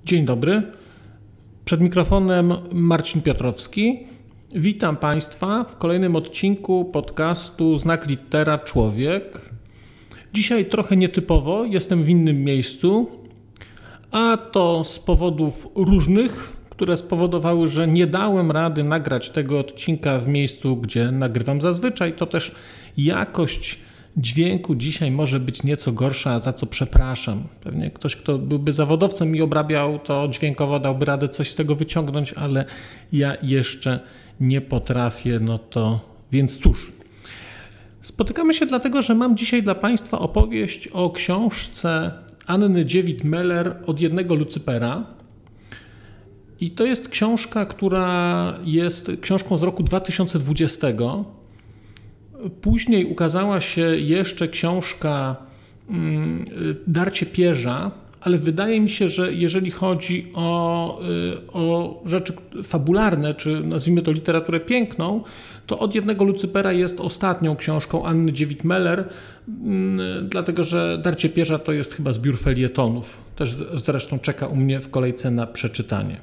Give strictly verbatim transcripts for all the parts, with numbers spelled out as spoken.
Dzień dobry. Przed mikrofonem Marcin Piotrowski. Witam Państwa w kolejnym odcinku podcastu Znak Litera Człowiek. Dzisiaj trochę nietypowo, jestem w innym miejscu, a to z powodów różnych, które spowodowały, że nie dałem rady nagrać tego odcinka w miejscu, gdzie nagrywam zazwyczaj. To też jakość dźwięku dzisiaj może być nieco gorsza, za co przepraszam. Pewnie ktoś, kto byłby zawodowcem i obrabiał to dźwiękowo, dałby radę coś z tego wyciągnąć, ale ja jeszcze nie potrafię, no to więc cóż. Spotykamy się dlatego, że mam dzisiaj dla Państwa opowieść o książce Anny Dziewit-Meller Od jednego Lucypera. I to jest książka, która jest książką z roku dwa tysiące dwudziestego. Później ukazała się jeszcze książka Darcie Pierza, ale wydaje mi się, że jeżeli chodzi o, o rzeczy fabularne, czy nazwijmy to literaturę piękną, to Od jednego Lucypera jest ostatnią książką Anny Dziewit-Meller, dlatego że Darcie Pierza to jest chyba zbiór felietonów. Też zresztą czeka u mnie w kolejce na przeczytanie.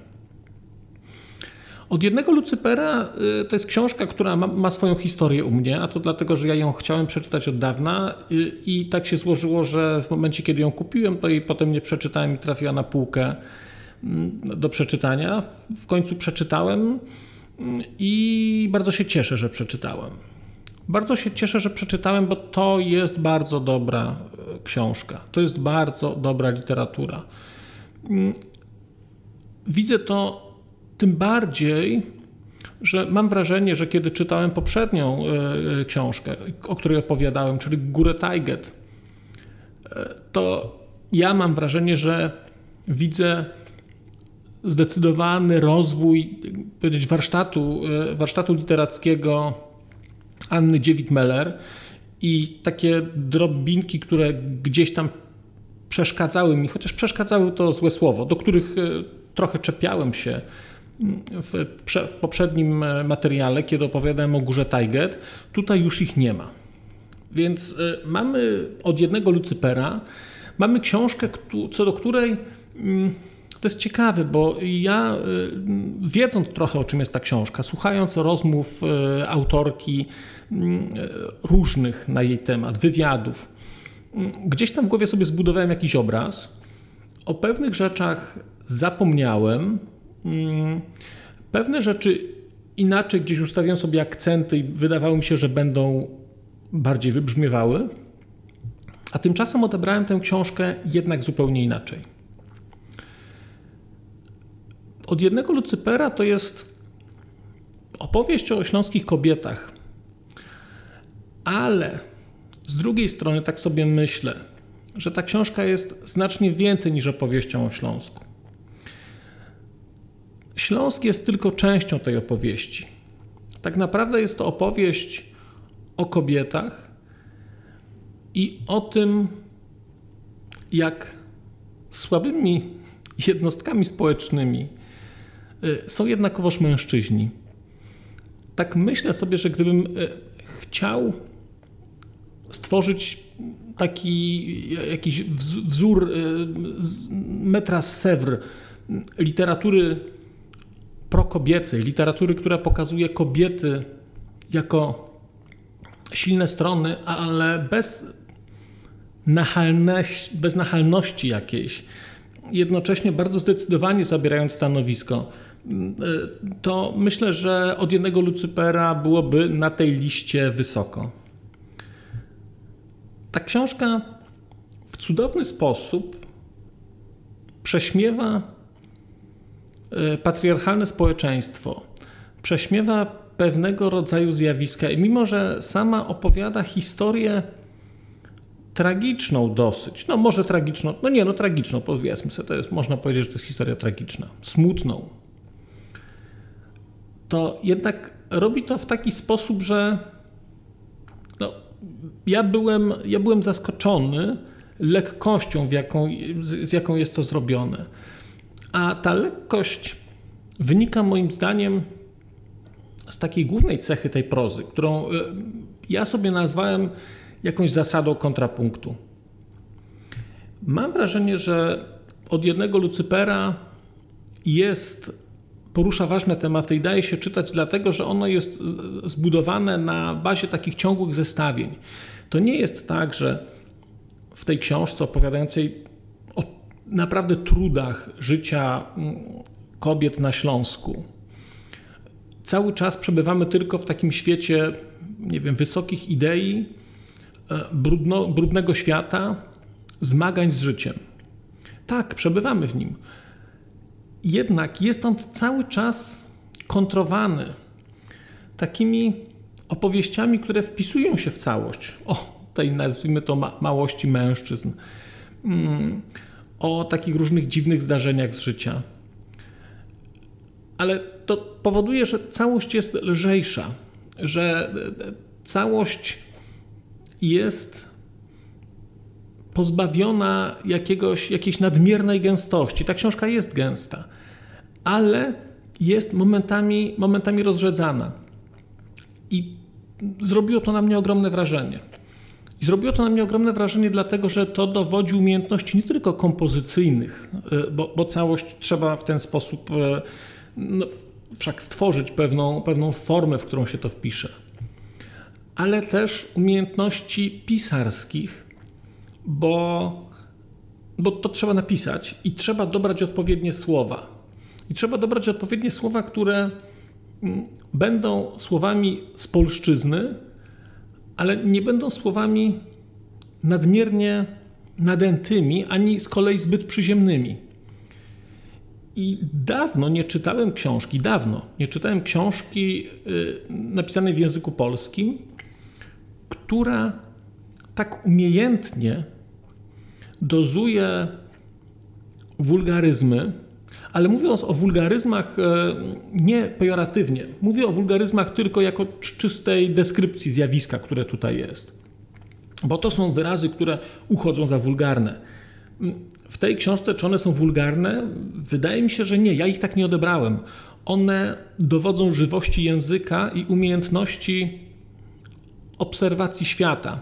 Od jednego Lucypera to jest książka, która ma, ma swoją historię u mnie, a to dlatego, że ja ją chciałem przeczytać od dawna i, i tak się złożyło, że w momencie, kiedy ją kupiłem, to jej potem nie przeczytałem i trafiła na półkę do przeczytania. W końcu przeczytałem i bardzo się cieszę, że przeczytałem. Bardzo się cieszę, że przeczytałem, bo to jest bardzo dobra książka. To jest bardzo dobra literatura. Widzę to tym bardziej, że mam wrażenie, że kiedy czytałem poprzednią książkę, o której opowiadałem, czyli Górę Tajget, to ja mam wrażenie, że widzę zdecydowany rozwój, powiedzieć, warsztatu, warsztatu literackiego Anny Dziewit-Meller i takie drobinki, które gdzieś tam przeszkadzały mi, chociaż przeszkadzały to złe słowo, do których trochę czepiałem się w, w poprzednim materiale, kiedy opowiadałem o Górze Tajget. Tutaj już ich nie ma. Więc mamy Od jednego Lucypera, mamy książkę, co do której to jest ciekawe, bo ja, wiedząc trochę, o czym jest ta książka, słuchając rozmów autorki różnych na jej temat, wywiadów, gdzieś tam w głowie sobie zbudowałem jakiś obraz. O pewnych rzeczach zapomniałem. Pewne rzeczy inaczej gdzieś ustawiłem sobie akcenty i wydawało mi się, że będą bardziej wybrzmiewały. A tymczasem odebrałem tę książkę jednak zupełnie inaczej. Od jednego Lucypera to jest opowieść o śląskich kobietach. Ale z drugiej strony tak sobie myślę, że ta książka jest znacznie więcej niż opowieścią o Śląsku. Śląsk jest tylko częścią tej opowieści. Tak naprawdę jest to opowieść o kobietach i o tym, jak słabymi jednostkami społecznymi są jednakowoż mężczyźni. Tak myślę sobie, że gdybym chciał stworzyć taki jakiś wzór metra z Sèvres literatury prokobiecej, literatury, która pokazuje kobiety jako silne strony, ale bez nachalności, bez nachalności jakiejś, jednocześnie bardzo zdecydowanie zabierając stanowisko, to myślę, że Od jednego Lucypera byłoby na tej liście wysoko. Ta książka w cudowny sposób prześmiewa patriarchalne społeczeństwo, prześmiewa pewnego rodzaju zjawiska i mimo, że sama opowiada historię tragiczną dosyć, no może tragiczną, no nie, no tragiczną, powiedzmy sobie, to jest, można powiedzieć, że to jest historia tragiczna, smutną, to jednak robi to w taki sposób, że no, ja, byłem, ja byłem zaskoczony lekkością, w jaką, z, z jaką jest to zrobione. A ta lekkość wynika moim zdaniem z takiej głównej cechy tej prozy, którą ja sobie nazwałem jakąś zasadą kontrapunktu. Mam wrażenie, że Od jednego Lucypera jest, porusza ważne tematy i daje się czytać dlatego, że ono jest zbudowane na bazie takich ciągłych zestawień. To nie jest tak, że w tej książce opowiadającej o naprawdę trudach życia kobiet na Śląsku cały czas przebywamy tylko w takim świecie, nie wiem, wysokich idei, brudno, brudnego świata, zmagań z życiem. Tak, przebywamy w nim. Jednak jest on cały czas kontrowany takimi opowieściami, które wpisują się w całość. O tej, nazwijmy to, ma- małości mężczyzn. Mm, o takich różnych dziwnych zdarzeniach z życia. Ale to powoduje, że całość jest lżejsza, że całość jest pozbawiona jakiegoś, jakiejś nadmiernej gęstości. Ta książka jest gęsta, ale jest momentami, momentami rozrzedzana. I zrobiło to na mnie ogromne wrażenie. I zrobiło to na mnie ogromne wrażenie dlatego, że to dowodzi umiejętności nie tylko kompozycyjnych, bo, bo całość trzeba w ten sposób no, wszak stworzyć pewną, pewną formę, w którą się to wpisze, ale też umiejętności pisarskich, bo, bo to trzeba napisać i trzeba dobrać odpowiednie słowa. I trzeba dobrać odpowiednie słowa, które będą słowami z polszczyzny, ale nie będą słowami nadmiernie nadętymi, ani z kolei zbyt przyziemnymi. I dawno nie czytałem książki, dawno nie czytałem książki napisanej w języku polskim, która tak umiejętnie dozuje wulgaryzmy, ale mówiąc o wulgaryzmach nie pejoratywnie, mówię o wulgaryzmach tylko jako czystej deskrypcji zjawiska, które tutaj jest. Bo to są wyrazy, które uchodzą za wulgarne. W tej książce, czy one są wulgarne? Wydaje mi się, że nie. Ja ich tak nie odebrałem. One dowodzą żywości języka i umiejętności obserwacji świata.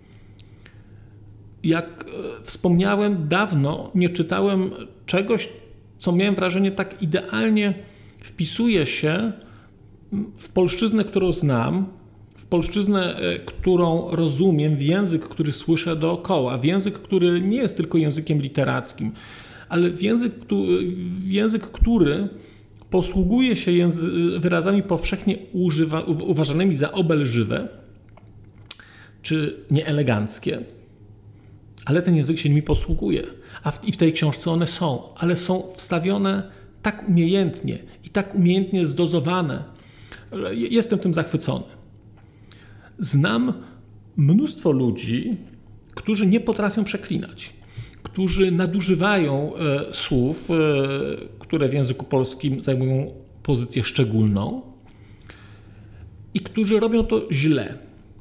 Jak wspomniałem, dawno nie czytałem czegoś, co miałem wrażenie tak idealnie wpisuje się w polszczyznę, którą znam, w polszczyznę, którą rozumiem, w język, który słyszę dookoła, w język, który nie jest tylko językiem literackim, ale w język, w język który posługuje się języ- wyrazami powszechnie używa- uważanymi za obelżywe czy nieeleganckie, ale ten język się nimi posługuje. A w, i w tej książce one są, ale są wstawione tak umiejętnie i tak umiejętnie zdozowane. Jestem tym zachwycony. Znam mnóstwo ludzi, którzy nie potrafią przeklinać, którzy nadużywają e, słów, e, które w języku polskim zajmują pozycję szczególną i którzy robią to źle.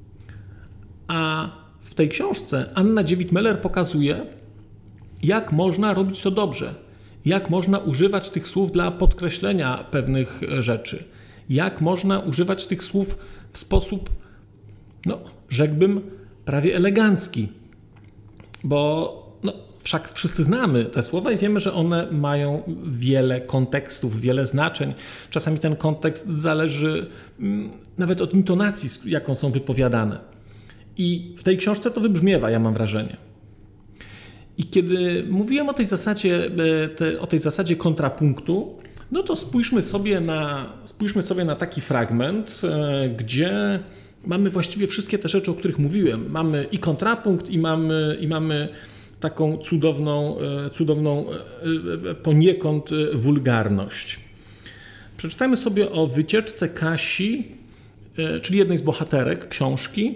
A w tej książce Anna Dziewit-Meller pokazuje, jak można robić to dobrze, jak można używać tych słów dla podkreślenia pewnych rzeczy, jak można używać tych słów w sposób, no, rzekłbym, prawie elegancki, bo no, wszak wszyscy znamy te słowa i wiemy, że one mają wiele kontekstów, wiele znaczeń. Czasami ten kontekst zależy mm, nawet od intonacji, jaką są wypowiadane. I w tej książce to wybrzmiewa, ja mam wrażenie. I kiedy mówiłem o tej zasadzie, te, o tej zasadzie kontrapunktu, no to spójrzmy sobie na, spójrzmy sobie na taki fragment, gdzie mamy właściwie wszystkie te rzeczy, o których mówiłem. Mamy i kontrapunkt, i mamy, i mamy taką cudowną, cudowną poniekąd wulgarność. Przeczytajmy sobie o wycieczce Kasi, czyli jednej z bohaterek książki,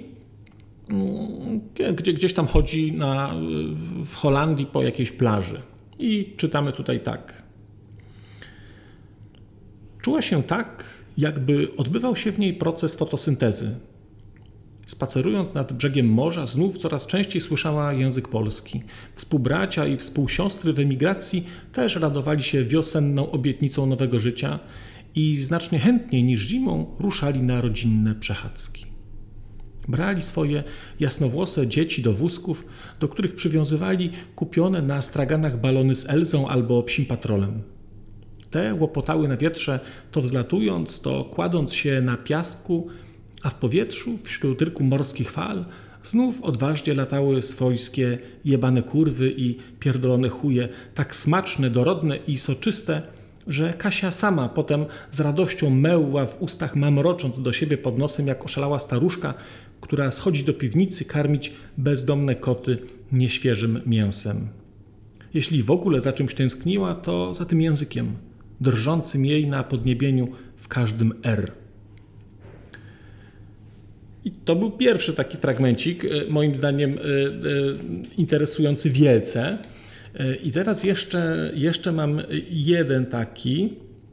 gdzie gdzieś tam chodzi na, w Holandii po jakiejś plaży. I czytamy tutaj tak. Czuła się tak, jakby odbywał się w niej proces fotosyntezy. Spacerując nad brzegiem morza, znów coraz częściej słyszała język polski. Współbracia i współsiostry w emigracji też radowali się wiosenną obietnicą nowego życia i znacznie chętniej niż zimą ruszali na rodzinne przechadzki. Brali swoje jasnowłose dzieci do wózków, do których przywiązywali kupione na straganach balony z Elzą albo Psim Patrolem. Te łopotały na wietrze, to wzlatując, to kładąc się na piasku, a w powietrzu, wśród rynku morskich fal, znów odważnie latały swojskie jebane kurwy i pierdolone chuje, tak smaczne, dorodne i soczyste, że Kasia sama potem z radością mełła w ustach, mamrocząc do siebie pod nosem jak oszalała staruszka, która schodzi do piwnicy karmić bezdomne koty nieświeżym mięsem. Jeśli w ogóle za czymś tęskniła, to za tym językiem, drżącym jej na podniebieniu w każdym R. I to był pierwszy taki fragmencik, moim zdaniem interesujący wielce. I teraz jeszcze, jeszcze mam jeden taki,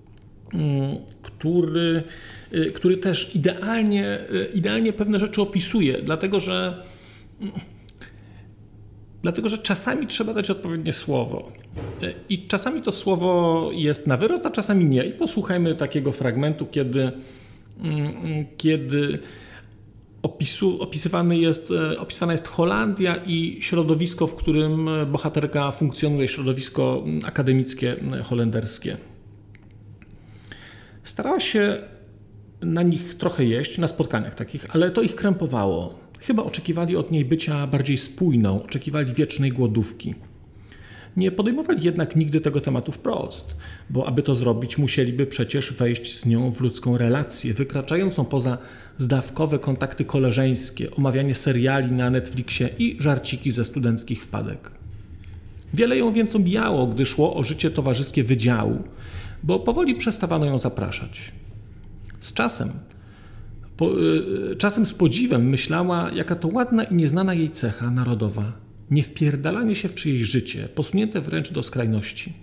który, który też idealnie, idealnie pewne rzeczy opisuje, dlatego że, dlatego że czasami trzeba dać odpowiednie słowo. I czasami to słowo jest na wyrost, a czasami nie. I posłuchajmy takiego fragmentu, kiedy, kiedy Opisu, opisywany jest, opisywana jest Holandia i środowisko, w którym bohaterka funkcjonuje, środowisko akademickie holenderskie. Starała się na nich trochę jeść, na spotkaniach takich, ale to ich krępowało. Chyba oczekiwali od niej bycia bardziej spójną, oczekiwali wiecznej głodówki. Nie podejmowali jednak nigdy tego tematu wprost, bo aby to zrobić, musieliby przecież wejść z nią w ludzką relację, wykraczającą poza zdawkowe kontakty koleżeńskie, omawianie seriali na Netflixie i żarciki ze studenckich wpadek. Wiele ją więc obijało, gdy szło o życie towarzyskie wydziału, bo powoli przestawano ją zapraszać. Z czasem, po, yy, czasem z podziwem myślała, jaka to ładna i nieznana jej cecha narodowa. Nie wpierdalanie się w czyjeś życie, posunięte wręcz do skrajności.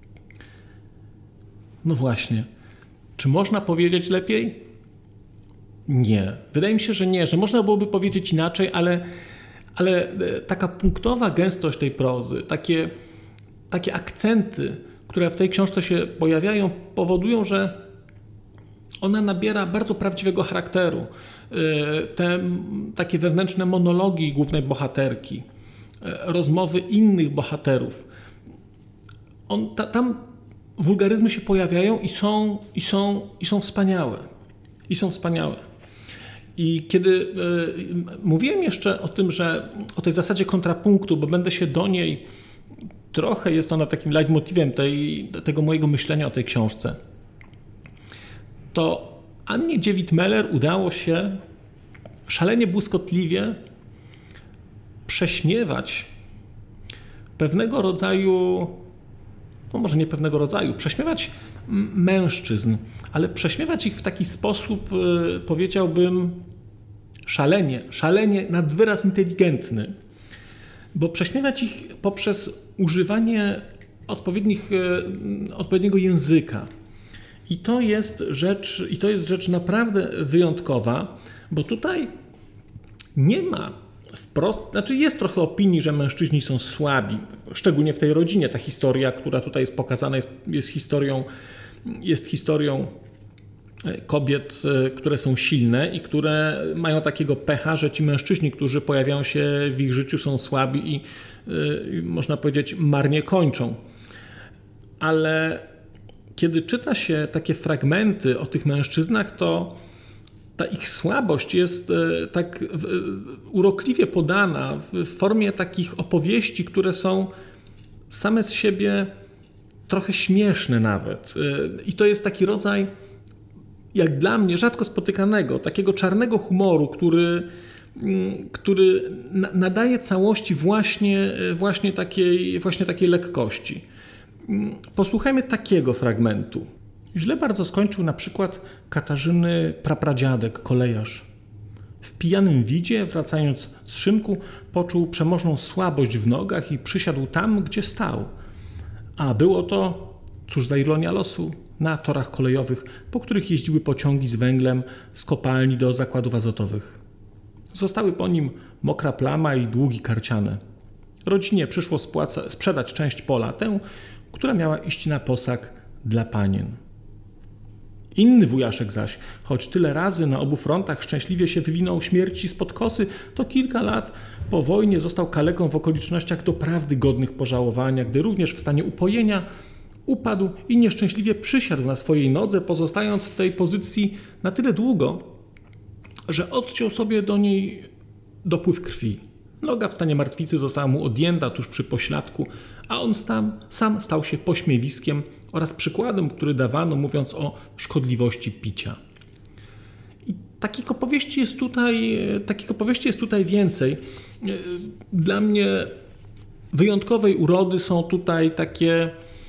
No właśnie, czy można powiedzieć lepiej? Nie. Wydaje mi się, że nie, że można byłoby powiedzieć inaczej, ale, ale taka punktowa gęstość tej prozy, takie, takie akcenty, które w tej książce się pojawiają, powodują, że ona nabiera bardzo prawdziwego charakteru. Te takie wewnętrzne monologi głównej bohaterki, rozmowy innych bohaterów. On, ta, tam wulgaryzmy się pojawiają i są, i są, i są wspaniałe. I są wspaniałe. I kiedy y, mówiłem jeszcze o tym, że o tej zasadzie kontrapunktu, bo będę się do niej, trochę jest ona takim leitmotivem tej, tego mojego myślenia o tej książce, to Annie Dziewit-Meller udało się szalenie błyskotliwie prześmiewać pewnego rodzaju, no może nie pewnego rodzaju, prześmiewać mężczyzn, ale prześmiewać ich w taki sposób, powiedziałbym, szalenie, szalenie nad wyraz inteligentny, bo prześmiewać ich poprzez używanie odpowiednich, odpowiedniego języka. I to jest rzecz, i to jest rzecz naprawdę wyjątkowa, bo tutaj nie ma wprost, znaczy jest trochę opinii, że mężczyźni są słabi, szczególnie w tej rodzinie. Ta historia, która tutaj jest pokazana, jest, jest historią, jest historią kobiet, które są silne i które mają takiego pecha, że ci mężczyźni, którzy pojawiają się w ich życiu, są słabi i yy, można powiedzieć marnie kończą. Ale kiedy czyta się takie fragmenty o tych mężczyznach, to ta ich słabość jest tak urokliwie podana w formie takich opowieści, które są same z siebie trochę śmieszne nawet. I to jest taki rodzaj, jak dla mnie, rzadko spotykanego, takiego czarnego humoru, który, który nadaje całości właśnie, właśnie, takiej, właśnie takiej lekkości. Posłuchajmy takiego fragmentu. Źle bardzo skończył na przykład Katarzyny prapradziadek, kolejarz. W pijanym widzie, wracając z szynku, poczuł przemożną słabość w nogach i przysiadł tam, gdzie stał. A było to, cóż za ironia losu, na torach kolejowych, po których jeździły pociągi z węglem z kopalni do zakładów azotowych. Zostały po nim mokra plama i długi karciane. Rodzinie przyszło spłaca, sprzedać część pola, tę, która miała iść na posag dla panien. Inny wujaszek zaś, choć tyle razy na obu frontach szczęśliwie się wywinął śmierci spod kosy, to kilka lat po wojnie został kaleką w okolicznościach doprawdy godnych pożałowania, gdy również w stanie upojenia upadł i nieszczęśliwie przysiadł na swojej nodze, pozostając w tej pozycji na tyle długo, że odciął sobie do niej dopływ krwi. Noga w stanie martwicy została mu odjęta tuż przy pośladku, a on sam, sam stał się pośmiewiskiem oraz przykładem, który dawano, mówiąc o szkodliwości picia. I takich opowieści jest tutaj, takich opowieści jest tutaj więcej. Dla mnie wyjątkowej urody są tutaj takie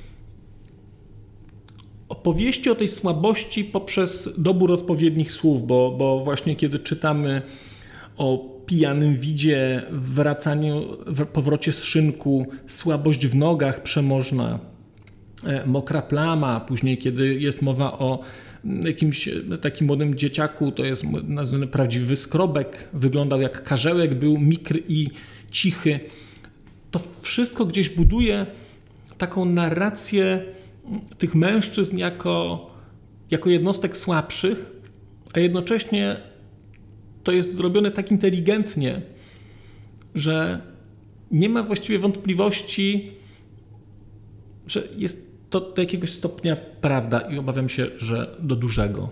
opowieści o tej słabości poprzez dobór odpowiednich słów, bo, bo właśnie kiedy czytamy o pijanym widzie, wracaniu, powrocie z szynku, słabość w nogach przemożna, mokra plama, później kiedy jest mowa o jakimś takim młodym dzieciaku, to jest nazwany prawdziwy skrobek, wyglądał jak karzełek, był mikry i cichy. To wszystko gdzieś buduje taką narrację tych mężczyzn jako, jako jednostek słabszych, a jednocześnie to jest zrobione tak inteligentnie, że nie ma właściwie wątpliwości, że jest to do jakiegoś stopnia prawda i obawiam się, że do dużego.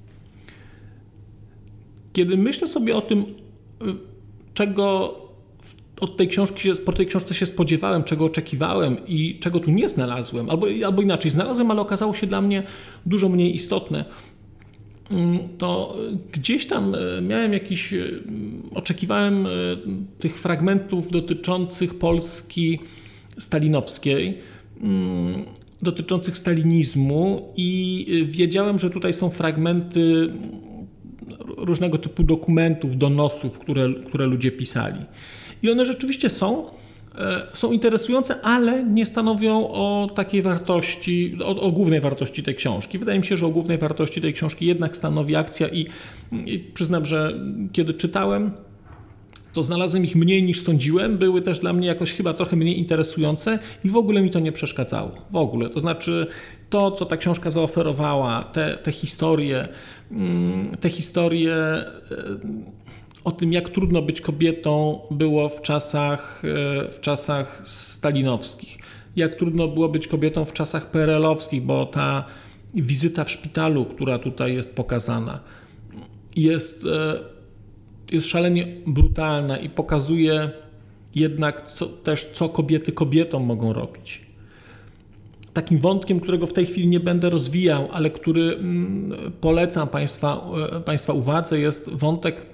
Kiedy myślę sobie o tym, czego od tej książki, po tej książce się spodziewałem, czego oczekiwałem i czego tu nie znalazłem, albo, albo inaczej, znalazłem, ale okazało się dla mnie dużo mniej istotne, to gdzieś tam miałem jakiś, oczekiwałem tych fragmentów dotyczących Polski stalinowskiej, dotyczących stalinizmu i wiedziałem, że tutaj są fragmenty różnego typu dokumentów, donosów, które, które ludzie pisali. I one rzeczywiście są, są interesujące, ale nie stanowią o takiej wartości, o, o głównej wartości tej książki. Wydaje mi się, że o głównej wartości tej książki jednak stanowi akcja i, i przyznam, że kiedy czytałem, to znalazłem ich mniej niż sądziłem. Były też dla mnie jakoś chyba trochę mniej interesujące i w ogóle mi to nie przeszkadzało. W ogóle. To znaczy to, co ta książka zaoferowała, te, te historie, te historie o tym, jak trudno być kobietą było w czasach, w czasach stalinowskich. Jak trudno było być kobietą w czasach P R L-owskich, bo ta wizyta w szpitalu, która tutaj jest pokazana, jest, jest szalenie brutalna i pokazuje jednak co, też, co kobiety kobietom mogą robić. Takim wątkiem, którego w tej chwili nie będę rozwijał, ale który polecam Państwa, Państwa uwadze, jest wątek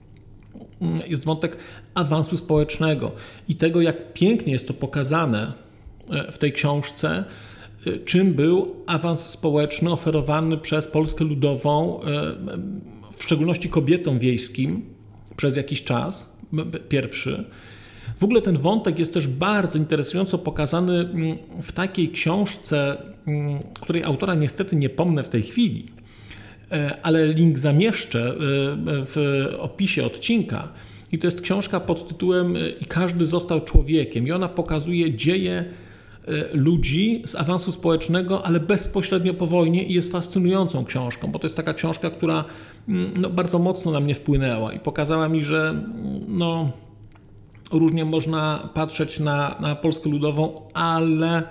jest wątek awansu społecznego i tego, jak pięknie jest to pokazane w tej książce, czym był awans społeczny oferowany przez Polskę Ludową, w szczególności kobietom wiejskim, przez jakiś czas, pierwszy. W ogóle ten wątek jest też bardzo interesująco pokazany w takiej książce, której autora niestety nie pomnę w tej chwili, ale link zamieszczę w opisie odcinka. I to jest książka pod tytułem I każdy został człowiekiem. I ona pokazuje dzieje ludzi z awansu społecznego, ale bezpośrednio po wojnie i jest fascynującą książką, bo to jest taka książka, która no, bardzo mocno na mnie wpłynęła i pokazała mi, że no, różnie można patrzeć na, na Polskę Ludową, ale,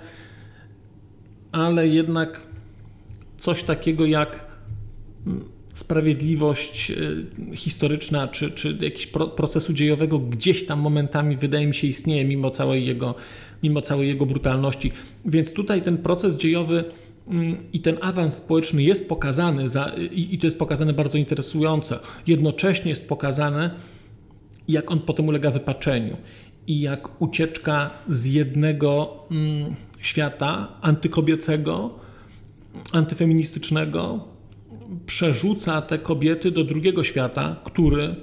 ale jednak coś takiego jak sprawiedliwość historyczna czy, czy jakiegoś procesu dziejowego gdzieś tam momentami wydaje mi się istnieje mimo całej jego, mimo całej jego brutalności. Więc tutaj ten proces dziejowy i ten awans społeczny jest pokazany za, i, i to jest pokazane bardzo interesująco. Jednocześnie jest pokazane, jak on potem ulega wypaczeniu i jak ucieczka z jednego mm, świata antykobiecego, antyfeministycznego przerzuca te kobiety do drugiego świata, który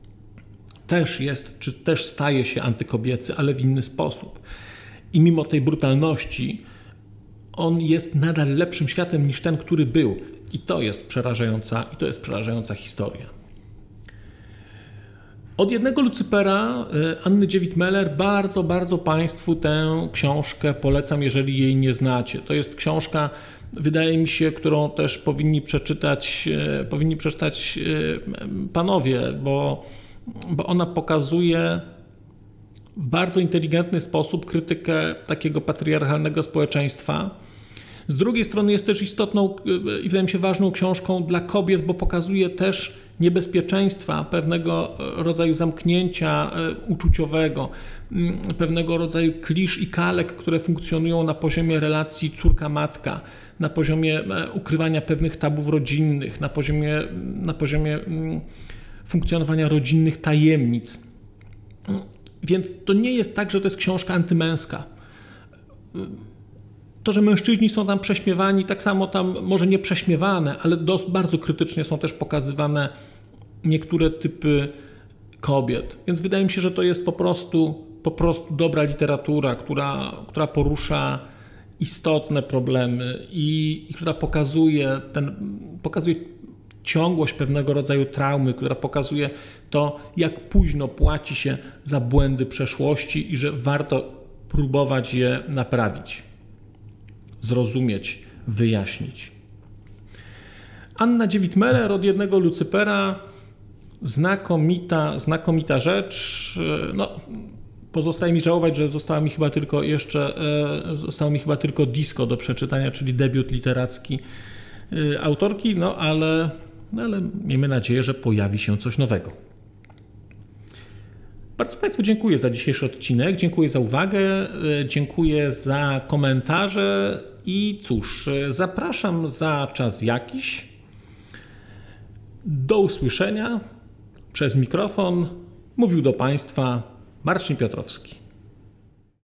też jest, czy też staje się antykobiecy, ale w inny sposób. I mimo tej brutalności on jest nadal lepszym światem niż ten, który był. I to jest przerażająca, i to jest przerażająca historia. Od jednego Lucypera Anny Dziewit-Meller bardzo, bardzo Państwu tę książkę polecam, jeżeli jej nie znacie. To jest książka, wydaje mi się, którą też powinni przeczytać, powinni przeczytać panowie, bo, bo ona pokazuje w bardzo inteligentny sposób krytykę takiego patriarchalnego społeczeństwa Z drugiej strony jest też istotną i wydaje mi się ważną książką dla kobiet, bo pokazuje też niebezpieczeństwa pewnego rodzaju zamknięcia uczuciowego, pewnego rodzaju klisz i kalek, które funkcjonują na poziomie relacji córka-matka, na poziomie ukrywania pewnych tabów rodzinnych, na poziomie, na poziomie funkcjonowania rodzinnych tajemnic. Więc to nie jest tak, że to jest książka antymęska. To, że mężczyźni są tam prześmiewani, tak samo tam może nie prześmiewane, ale dos, bardzo krytycznie są też pokazywane niektóre typy kobiet. Więc wydaje mi się, że to jest po prostu, po prostu dobra literatura, która, która porusza istotne problemy i, i która pokazuje, ten, pokazuje ciągłość pewnego rodzaju traumy, która pokazuje to, jak późno płaci się za błędy przeszłości i że warto próbować je naprawić, zrozumieć, wyjaśnić. Anna Dziewit-Meller od jednego Lucypera, znakomita, znakomita rzecz. No, pozostaje mi żałować, że została mi chyba tylko jeszcze, zostało mi chyba tylko Disco do przeczytania, czyli debiut literacki autorki, no ale, no ale miejmy nadzieję, że pojawi się coś nowego. Bardzo Państwu dziękuję za dzisiejszy odcinek, dziękuję za uwagę, dziękuję za komentarze i cóż, zapraszam za czas jakiś. Do usłyszenia. Przez mikrofon mówił do Państwa Marcin Piotrowski.